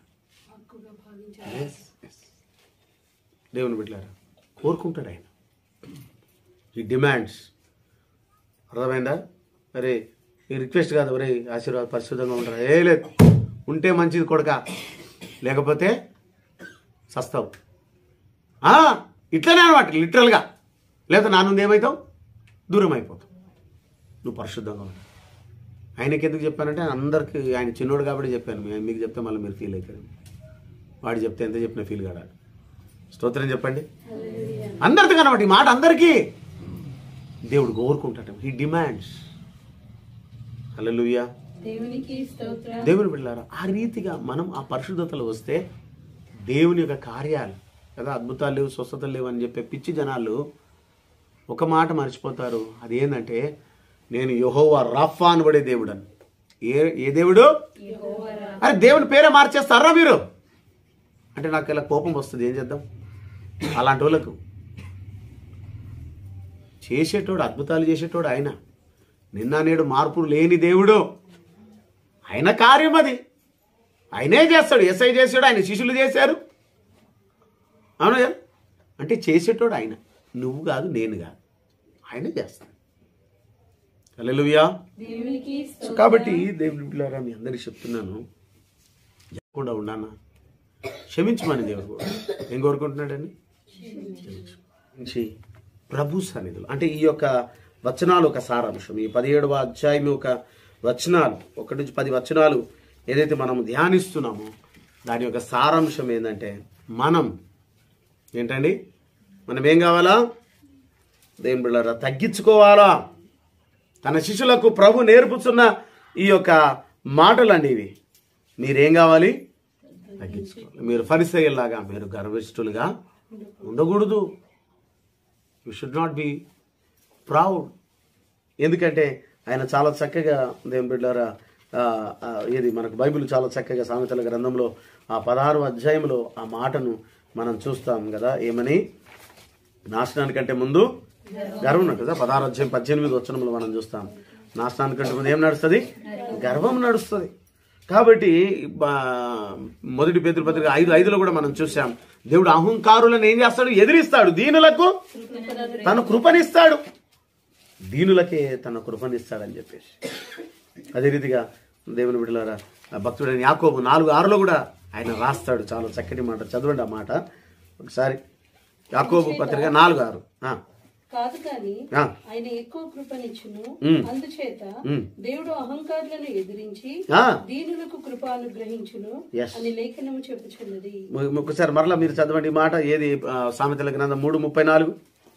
S2: దేవుని బిడ్డలారా, కోరుకుంటాడు ఆయన. ఈ డిమాండ్స్ అర్థమైందా? అరే ఈ రిక్వెస్ట్ కాదు, ఒరే ఆశీర్వాద పరిశుద్ధంగా ఉంటారా, ఏ లేదు, ఉంటే మంచిది కొడక, లేకపోతే సస్తావు. ఇట్లనే అనమాట లిటరల్గా. లేదా నా నుండి ఏమవుతావు, దూరం అయిపోతావు. నువ్వు పరిశుద్ధంగా ఉంటావు. ఆయనకి ఎందుకు చెప్పానంటే అందరికి, ఆయన చిన్నోడు కాబట్టి చెప్పాను. మీకు చెప్తే మళ్ళీ మీరు ఫీల్ అవుతారు. వాడు చెప్తే ఎంత చెప్పినా ఫీల్ కాడాడు. స్తోత్రం చెప్పండి అందరితో కనబట్టి. ఈ మాట అందరికీ దేవుడు కోరుకుంటాడు. ఈ డిమాండ్స్. హల్లెలూయా. దేవుని బిడ్డలారా, ఆ రీతిగా మనం ఆ పరిశుద్ధతలో వస్తే దేవుని యొక్క కార్యాలు కదా, అద్భుతాలు లేవు, స్వస్థతలు లేవు అని చెప్పే పిచ్చి జనాలు ఒక మాట మర్చిపోతారు. అదేంటంటే నేను యెహోవా రాఫా అనబడే దేవుడు అని. ఏ దేవుడు? అరే దేవుని పేరే మార్చేస్తారా మీరు అంటే నాకు ఇలా కోపం వస్తుంది. ఏం చేద్దాం? అలాంటి వాళ్ళకు చేసేటోడు, అద్భుతాలు చేసేటోడు ఆయన. నిన్న నేడు మార్పు లేని దేవుడు. ఆయన కార్యం అది, ఆయనే చేస్తాడు. ఎస్ఐ చేశాడు, ఆయన శిష్యులు చేశారు. అవును కదా? అంటే చేసేటోడు ఆయన, నువ్వు కాదు, నేను కాదు, ఆయనే చేస్తాడు. హల్లెలూయా. కాబట్టి దేవుని బిడ్డలారా, మీ అందరికీ చెప్తున్నాను, చెప్పకుండా ఉన్నానా, క్షమించమని దేవుడు కూడా ఏం కోరుకుంటున్నాడని. క్షమించి ప్రభు సన్నిధులు అంటే ఈ యొక్క వచనాలు ఒక సారాంశం. ఈ 17వ అధ్యాయం ఒక వచనాలు, 1 నుంచి 10 వచనాలు ఏదైతే మనం ధ్యానిస్తున్నామో దాని యొక్క సారాంశం ఏంటంటే, మనం ఏంటండి, మనం ఏం కావాలా దేవుని బిడ్డలారా, తగ్గించుకోవాలా. తన శిష్యులకు ప్రభు నేర్పుతున్న ఈ యొక్క మాటలండి ఇవి. మీరేం కావాలి? తగ్గించుకోవాలి. మీరు ఫరిసయ్యులాగా, మీరు గర్విష్ఠులుగా ఉండకూడదు. You should not be proud. ఎందుకంటే ఆయన చాలా చక్కగా దేవుని బిడ్డలారా, ఏది మనకు బైబిల్ చాలా చక్కగా సామెతల గ్రంథంలో ఆ 16వ అధ్యాయంలో ఆ మాటను మనం చూస్తాం కదా. ఏమని? నాశనానికంటే ముందు గర్వం నడుస్తుంది. 16వ అధ్యాయం 18వ వచనంలో మనం చూస్తాం. నాశనానికంటే ముందు ఏం నడుస్తుంది? గర్వం నడుస్తుంది. కాబట్టి 1 పేతురు పత్రిక 5:5లో కూడా మనం చూసాం, దేవుడు అహంకారులను ఏం చేస్తాడు? ఎదిరిస్తాడు. దీనులకు తన కృపనిస్తాడు. దీనులకే తన కృపనిస్తాడని చెప్పేసి. అదే రీతిగా దేవుని బిడ్డలారా, భక్తుడైన యాకోబు 4:6లో కూడా ఆయన రాస్తాడు. చాలా చక్కటి మాట, చదవండి ఆ మాట ఒకసారి. యాకోబు పత్రిక 4:6.
S3: కాదు కానీ ఆయన ఎక్కువ కృపనిచ్చును, అందుచేత దేవుడు అహంకారులను ఎదిరించి దీనులకు కృప అనుగ్రహించును అని లేఖనము చెప్పుచున్నది.
S2: ఒకసారి మరలా మీరు చదవండి మాట. ఏది? సామెతల గ్రంథం 3:34.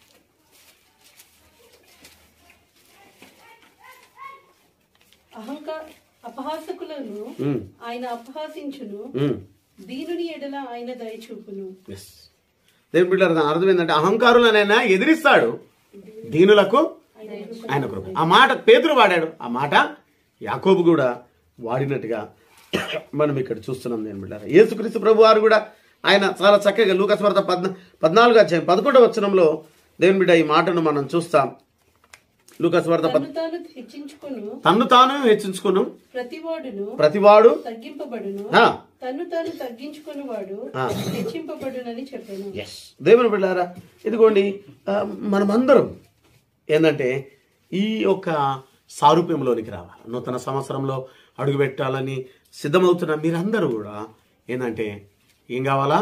S3: అపహాసకులను ఆయన అపహాసించును, దీనుని ఎడల ఆయన దయచూపును.
S2: దేవుని బిడ్డలారా, అర్థం ఏంటంటే అహంకారులనైనా ఎదిరిస్తాడు, దీనులకు ఆయన కృప. ఆ మాట పేతురు వాడాడు, ఆ మాట యాకోబు కూడా వాడినట్టుగా మనం ఇక్కడ చూస్తున్నాం. దేవుని బిడ్డలారా, యేసుక్రీస్తు ప్రభు వారు కూడా
S1: ఆయన చాలా చక్కగా లూకాసు వార్త 14వ అధ్యాయం 11వ వచనంలో దేవుని బిడ్డ ఈ మాటను మనం చూస్తాం. లూకాసు వార్త తన్ను తాను హెచ్చించుకును ప్రతివాడు
S3: తగ్గింపబడును, తన్ను తాను తగ్గించుకుని వాడు హెచ్చింపబడునని చెప్పాను.
S1: దేవుని బిడ్డారా, ఇదిగోండి మనమందరం ఏంటంటే ఈ యొక్క సారూప్యంలోనికి రావాలి. నూతన సంవత్సరంలో అడుగు పెట్టాలని సిద్ధమవుతున్న మీరందరూ కూడా ఏంటంటే ఏం కావాలా?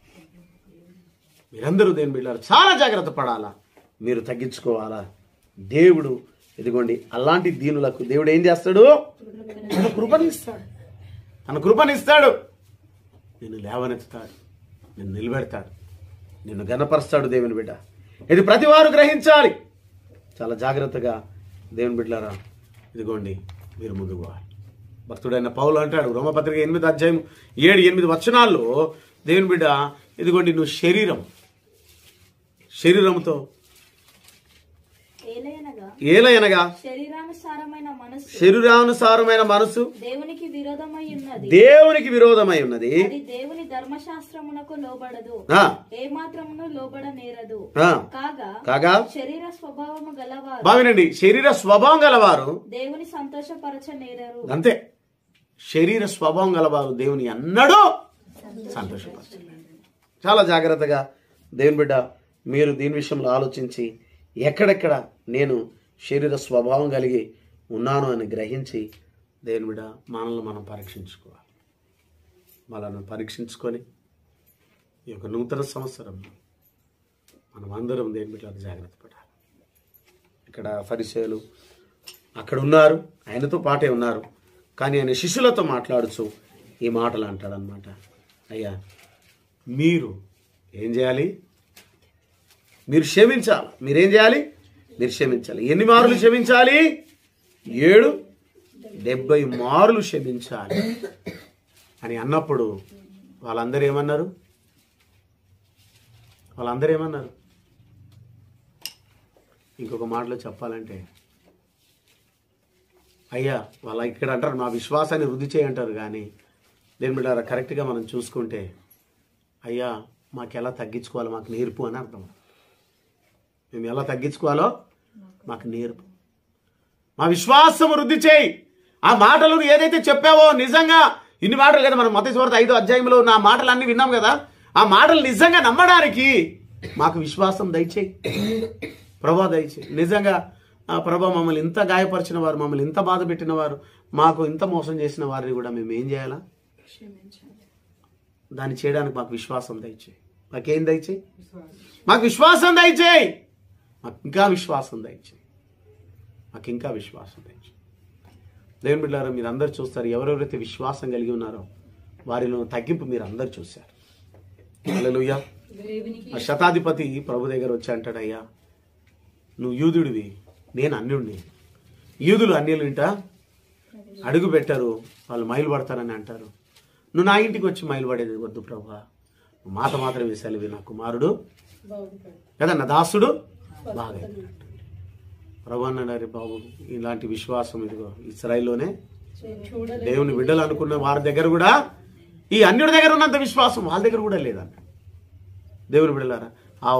S1: మీరందరూ దేవుని బిడ్డారు చాలా జాగ్రత్త పడాలా, మీరు తగ్గించుకోవాలా. దేవుడు ఇదిగోండి అలాంటి దీనులకు దేవుడు ఏం చేస్తాడు? తన కృపనిస్తాడు. తన కృపనిస్తాడు. నిన్ను లేవనెత్తుతాడు, నిన్ను నిలబెడతాడు, నిన్ను గణపరుస్తాడు. దేవుని బిడ్డ, ఇది ప్రతి వారు గ్రహించాలి. చాలా జాగ్రత్తగా దేవుని బిడ్డలారా ఇదిగోండి మీరు ముందుకు పోవాలి. భక్తుడైన పౌలు అంటాడు రోమపత్రిక 8వ అధ్యాయం 7-8 వచనాల్లో, దేవుని బిడ్డ ఇదిగోండి నువ్వు శరీరంతో ఏలయనగా శరీరానుసారమైన మనసు దేవునికి విరోధమై ఉన్నది,
S4: దేవుని ధర్మశాస్త్రమునకు లోబడదు, ఏమాత్రమును లోబడనేరదు.
S1: కాగా
S4: శరీర స్వభావము గలవారు
S1: బావినండి శరీర స్వభావం గలవారు
S4: దేవుని సంతోషపరచనేరరు.
S1: అంతే, శరీర స్వభావం గలవారు దేవుని అన్నడూ సంతోషపరచలేరు. చాలా జాగ్రత్తగా దేవుని బిడ్డ మీరు దీని విషయంలో ఆలోచించి ఎక్కడెక్కడ నేను శరీర స్వభావం కలిగి ఉన్నాను అని గ్రహించి దేవుని బిడ్డ మనల్ని మనం పరీక్షించుకోవాలి. మనల్ని పరీక్షించుకొని ఈ యొక్క నూతన సంవత్సరంలో మనం అందరం దేవుని బిడ్డ జాగ్రత్త పడాలి. ఇక్కడ ఫరిసేయులు అక్కడ ఉన్నారు, ఆయనతో పాటే ఉన్నారు. కానీ ఆయన శిష్యులతో మాట్లాడుచు ఈ మాటలు అంటాడనమాట. అయ్యా మీరు ఏం చేయాలి? మీరు క్షమించాలి. మీరేం చేయాలి? మీరు క్షమించాలి. ఎన్ని మారులు క్షమించాలి? 70 మారులు క్షమించాలి అని అన్నప్పుడు వాళ్ళందరూ ఏమన్నారు? ఇంకొక మాటలో చెప్పాలంటే అయ్యా వాళ్ళ ఇక్కడ అంటారు మా విశ్వాసాన్ని వృద్ధి చేయంటారు. కానీ దేని బిడ్డారా కరెక్ట్గా మనం చూసుకుంటే అయ్యా మాకు ఎలా తగ్గించుకోవాలో మాకు నేర్పు అని అర్థం. మేము ఎలా తగ్గించుకోవాలో మాకు నేర్పు, మా విశ్వాసం వృద్ధి చేయి. ఆ మాటలు ఏదైతే చెప్పావో నిజంగా ఇన్ని మాటలు కదా మనం మత్తయి సువార్త 5వ అధ్యాయంలో నా మాటలు అన్ని విన్నాం కదా, ఆ మాటలు నిజంగా నమ్మడానికి మాకు విశ్వాసం దయచేయి ప్రభా, దయచేయి. నిజంగా ప్రభా మమ్మల్ని ఇంత గాయపరిచిన వారు, మమ్మల్ని ఇంత బాధ పెట్టిన వారు, మాకు ఇంత మోసం చేసిన వారిని కూడా మేము ఏం చేయాలా? దాన్ని చేయడానికి మాకు విశ్వాసం దయచేయి. మాకేం దయచేయి? మాకు విశ్వాసం దయచేయి. మాకు ఇంకా విశ్వాసం దయచేయి. దేవుని బిడ్డలారా మీరు అందరు చూస్తారు, ఎవరెవరైతే విశ్వాసం కలిగి ఉన్నారో వారిలో తగ్గింపు మీరు అందరు చూశారు. హల్లెలూయా. ఆ శతాధిపతి ప్రభు దగ్గర వచ్చి అంటాడు, అయ్యా నువ్వు యూదుడివి, నేను అన్యుడిని. యూదులు అన్యులు ఇంట అడుగు పెట్టారు, వాళ్ళు మైలు పడతారని అంటారు. నువ్వు నా ఇంటికి వచ్చి మైలు పడేది వద్దు ప్రభా, మాట మాత్రమే సెలవి, నా కుమారుడు కదా నా దాసుడు బాగా ప్రభు అన్నాడు. బాబు ఇలాంటి విశ్వాసం ఇదిగో ఇశ్రాయేలులోనే దేవుని బిడ్డలు అనుకున్న వారి దగ్గర కూడా, ఈ అన్యుడి దగ్గర ఉన్నంత విశ్వాసం వాళ్ళ దగ్గర కూడా లేదన్న. దేవుని బిడ్డలారా ఆ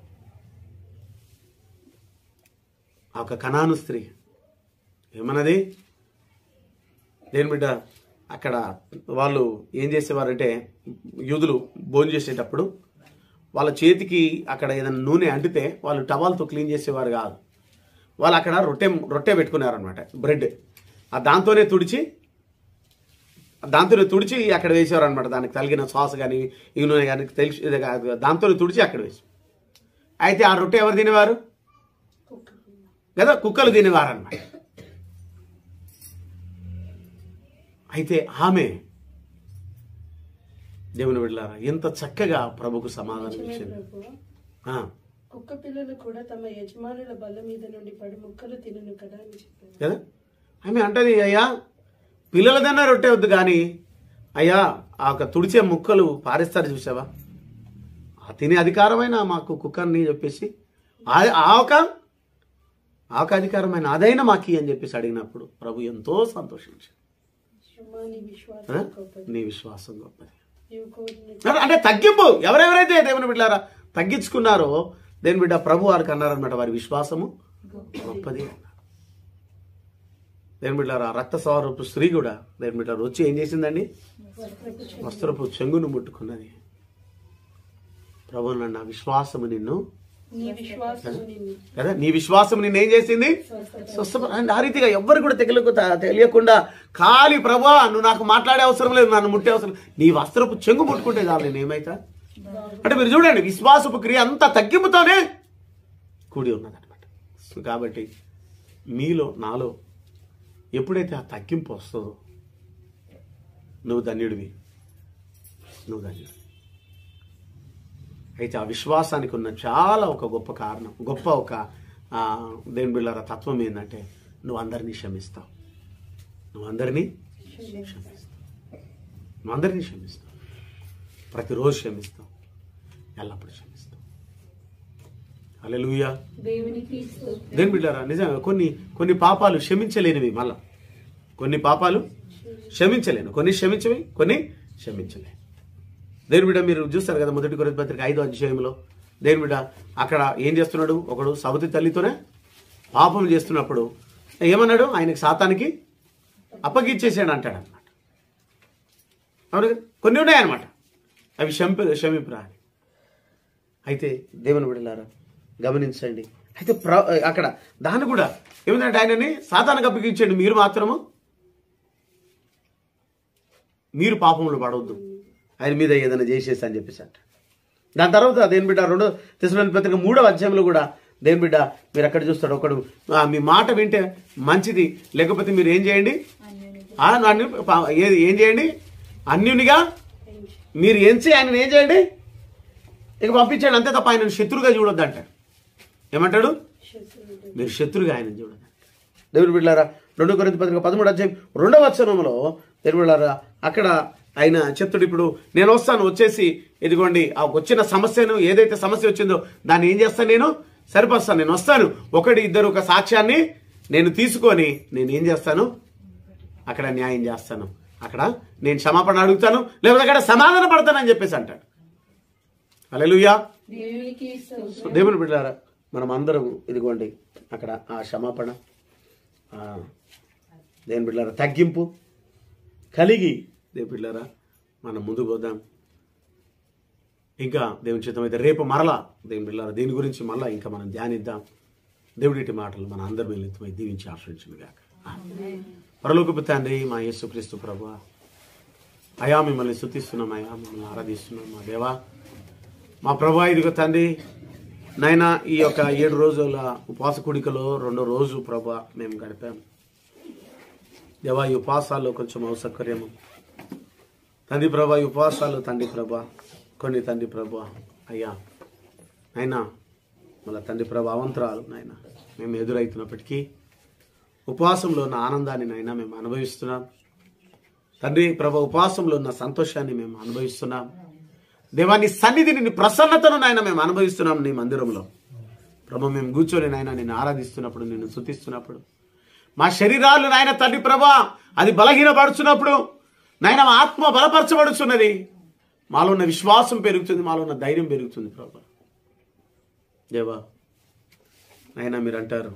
S1: ఒక కనాను స్త్రీ ఏమన్నది? దేవుని బిడ్డ అక్కడ వాళ్ళు ఏం చేసేవారంటే యూదులు భోజనం చేసేటప్పుడు వాళ్ళ చేతికి అక్కడ ఏదైనా నూనె అంటితే వాళ్ళు టవాల్తో క్లీన్ చేసేవారు కాదు. వాళ్ళు అక్కడ రొట్టె పెట్టుకున్నారనమాట, బ్రెడ్. దాంతోనే తుడిచి అక్కడ వేసేవారు అనమాట. దానికి తగిలిన సాస్ కానీ ఈ నూనె కానీ తెలిసి దాంతోనే తుడిచి అక్కడ వేసి, అయితే ఆ రొట్టె ఎవరు తినేవారు కదా? కుక్కలు తినేవారు అనమాట. అయితే ఆమె దేవుని బిడ్డలారా ఎంత చక్కగా ప్రభుకు సమాధానం ఇచ్చింది.
S3: కుక్క పిల్లలు కూడా తమ యజమానుల బల్ల మీద నుండి పడి ముక్కలు తినను కదా అని చెప్పారు
S1: కదా. ఆమె అంటది, అయ్యా పిల్లలదన్నా రొట్టె వద్దు కానీ అయ్యా ఆ తుడిచే ముక్కలు పారేస్తారు చూసావా, ఆ తినే అధికారమైన మాకు కుక్కర్ని చెప్పేసి ఆ ఒక అధికారమైన అదైనా మాకి అని చెప్పేసి అడిగినప్పుడు ప్రభు ఎంతో సంతోషించాడు. నీ విశ్వాసం గొప్పది.
S2: అంటే తగ్గింపు. ఎవరెవరైతే దేవుని బిడ్డలారా తగ్గించుకున్నారో దేవుని బిడ్డ ప్రభు వారికి అన్నారనమాట, వారి విశ్వాసము గొప్పది అన్నారు. దేవుని బిడ్డలారా రక్తస్రావపు స్త్రీ కూడా దేవుని బిడ్డలారా వచ్చి ఏం చేసిందండి? వస్త్రపు చెంగును ముట్టుకున్నది. ప్రభు నా విశ్వాసము నిన్ను కదా, నీ విశ్వాసం నిన్ను ఏం చేసింది? స్వస్థ. ఆ రీతిగా ఎవ్వరు కూడా తెలియకుండా ఖాళీ ప్రభా నువ్వు నాకు మాట్లాడే అవసరం లేదు, నన్ను ముట్టే అవసరం, నీ వస్త్రపు చెంగు ముట్టుకుంటే చాలు నేను ఏమైతా. అంటే మీరు చూడండి, విశ్వాసపు క్రియ అంతా తగ్గింపుతోనే కూడి ఉన్నదన్నమాట. కాబట్టి మీలో నాలో ఎప్పుడైతే ఆ తగ్గింపు వస్తుందో నువ్వు ధన్యుడివి. అయితే ఆ విశ్వాసానికి ఉన్న చాలా ఒక గొప్ప కారణం, గొప్ప ఒక దేవుని బిడ్డలారా తత్వం ఏంటంటే నువ్వు అందరినీ క్షమిస్తావు. ప్రతిరోజు క్షమిస్తావు, ఎల్లప్పుడూ క్షమిస్తావు. హల్లెలూయా. దేవుని బిడ్డలారా నిజంగా కొన్ని పాపాలు క్షమించలేనివి. మళ్ళా కొన్ని పాపాలు క్షమించలేను, కొన్ని క్షమించవి, కొన్ని క్షమించలేను. దేవుని బిడ్డ మీరు చూస్తారు కదా, 1 కొరింథీ పత్రిక 5వ అధ్యాయంలో దేవుని బిడ్డ అక్కడ ఏం చేస్తున్నాడు? ఒకడు సవతి తల్లితోనే పాపం చేస్తున్నప్పుడు ఏమన్నాడు? ఆయనకి సాతానికి అప్పగిచ్చేసాడు అంటాడు అనమాట. అవును కదా, కొన్ని ఉన్నాయన్నమాట అవి క్షమింపురా అని. అయితే దేవుని బిడ్డలారా గమనించండి. అయితే అక్కడ దాన్ని కూడా ఏమిటంటే ఆయనని సాతానికి అప్పగించండి, మీరు పాపంలో పడవద్దు, ఆయన మీద ఏదైనా చేసేసి అని చెప్పేసి అంట. దాని తర్వాత దేవుని బిడ్డ 2 తెస్సలోనికీ పత్రిక 3వ అధ్యాయంలో కూడా దేవుని బిడ్డ మీరు అక్కడ చూస్తాడు, ఒకడు మీ మాట వింటే మంచిది, లేకపోతే మీరు ఏం చేయండి? ఏం చేయండి? అన్యునిగా మీరు ఎంచి ఆయన ఏం చేయండి? ఇక పంపించండి, అంతే తప్ప ఆయన శత్రువుగా చూడొద్దు అంటాడు. ఏమంటాడు? మీరు శత్రువుగా ఆయన చూడొద్దు. దేవుని బిడ్డలారా 2 కొరింథీ పత్రిక 13వ అధ్యాయం 2వ వచనంలో దేవుని బిడ్డలారా అక్కడ ఆయన చెప్తాడు, ఇప్పుడు నేను వస్తాను, వచ్చేసి ఇదిగోండి ఆ వచ్చిన సమస్యను, ఏదైతే సమస్య వచ్చిందో దాన్ని ఏం చేస్తాను? నేను సరిపరుస్తాను. నేను వస్తాను, 1-2 ఒక సాక్ష్యాన్ని నేను తీసుకొని నేను ఏం చేస్తాను? అక్కడ న్యాయం చేస్తాను, అక్కడ నేను క్షమాపణ అడుగుతాను, లేకపోతే అక్కడ సమాధాన పడతానని చెప్పేసి అంటాడు. హల్లెలూయా. దేవుని బిడ్డలారా మనం అందరం ఇదిగోండి అక్కడ ఆ క్షమాపణ, దేవుని బిడ్డలారా తగ్గింపు కలిగి దేవుని బిడ్డలారా మనం ముందుకు పోదాం. ఇంకా దేవుని చిత్తం అయితే రేపు మరలా దేవుని బిడ్డలారా దీని గురించి మళ్ళా ఇంకా మనం ధ్యానిద్దాం. దేవుడి మాటలు మన అందరి మీద దీవించి ఆశ్రయించుగాక. పరలోకపు తండ్రి మా యేసుక్రీస్తు ప్రభువా, అయా మిమ్మల్ని స్తుతిస్తున్నాం, అయా మిమ్మల్ని ఆరాధిస్తున్నాం మా దేవా, మా ప్రభువా. ఇదిగో తండ్రి నాయన ఈ యొక్క 7 రోజుల ఉపవాస కూడికలో 2వ రోజు ప్రభువా మేము గడిపాం దేవా. ఈ ఉపవాసాల్లో కొంచెం అసౌకర్యము తండ్రి ప్రభా, ఈ ఉపవాసాలు తండ్రి ప్రభా కొన్ని తండ్రి ప్రభా అయ్యా నాయన మళ్ళీ తండ్రి ప్రభా అవంతరాలు నాయన మేము ఎదురవుతున్నప్పటికీ ఉపవాసంలో ఉన్న ఆనందాన్ని నాయన మేము అనుభవిస్తున్నాం తండ్రి ప్రభా. ఉపవాసంలో ఉన్న సంతోషాన్ని మేము అనుభవిస్తున్నాం దేవా. నీ సన్నిధిని, నీ ప్రసన్నతను నాయన మేము అనుభవిస్తున్నాం నీ మందిరంలో ప్రభా. మేము కూర్చొని నాయన నిన్ను ఆరాధిస్తున్నప్పుడు, నిన్ను స్తుతిస్తున్నప్పుడు మా శరీరాలు నాయన తండ్రి ప్రభా అది బలహీనపడుచున్నప్పుడు నాయన మా ఆత్మ బలపరచబడుచున్నది, మాలో ఉన్న విశ్వాసం పెరుగుతుంది, మాలో ఉన్న ధైర్యం పెరుగుతుంది ప్రభా. దేవా నాయన మీరు అంటారు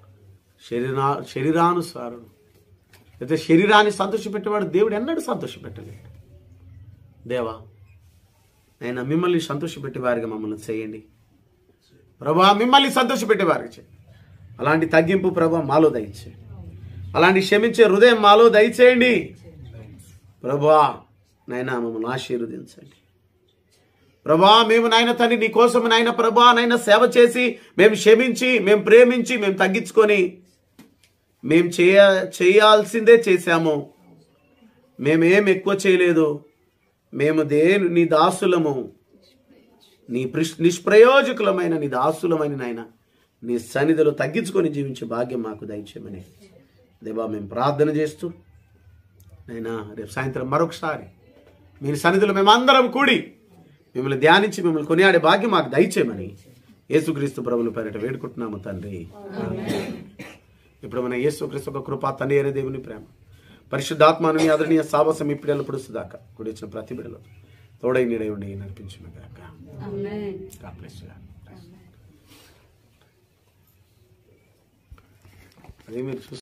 S2: శరీరానుసారం అయితే శరీరాన్ని సంతోషపెట్టేవాడు దేవుడు ఎన్నడూ సంతోషపెట్టలేడు. దేవా నాయన మిమ్మల్ని సంతోషపెట్టేవారిగా మమ్మల్ని చేయండి ప్రభా, మిమ్మల్ని సంతోషపెట్టేవారికి చేయండి. అలాంటి తగ్గింపు ప్రభా మాలో దయచేయండి, అలాంటి క్షమించే హృదయం మాలో దయచేయండి ప్రభా. నాయన మమ్మల్ని ఆశీర్వదించండి ప్రభా. మేము నాయన తండ్రి నీ కోసం నాయన ప్రభా నాయన సేవ చేసి మేము క్షమించి, మేము ప్రేమించి, మేము తగ్గించుకొని మేము చేయాల్సిందే చేశాము, మేమేం ఎక్కువ చేయలేదు, మేము నీ దాసులము, నీ నిష్ప్రయోజకులమైన నీ దాసులమైన నాయన నీ సన్నిధిలో తగ్గించుకొని జీవించే భాగ్యం మాకు దయచేయమని దేవా మేము ప్రార్థన చేస్తూ నైనా రేపు సాయంత్రం మరొకసారి మీ సన్నిధిలో మేమందరం కూడి మిమ్మల్ని ధ్యానించి మిమ్మల్ని కొనియాడే భాగ్యం మాకు దయచేయమని యేసుక్రీస్తు ప్రభువుల పేరిట వేడుకుంటున్నాము తండ్రి. ఇప్పుడు మన యేసుక్రీస్తు ఒక కృపా తండ్రి అయిన దేవుని ప్రేమ పరిశుద్ధాత్మని ఆదరణీయ సావసం ఇప్పుడు ఎల్లప్పుడు సుదాక కూడి వచ్చిన ప్రతి బిడ్డలో తోడై నీడై ఉండి నడిపించును గాక.
S3: ఆమేన్.
S2: God bless you. అది మీరు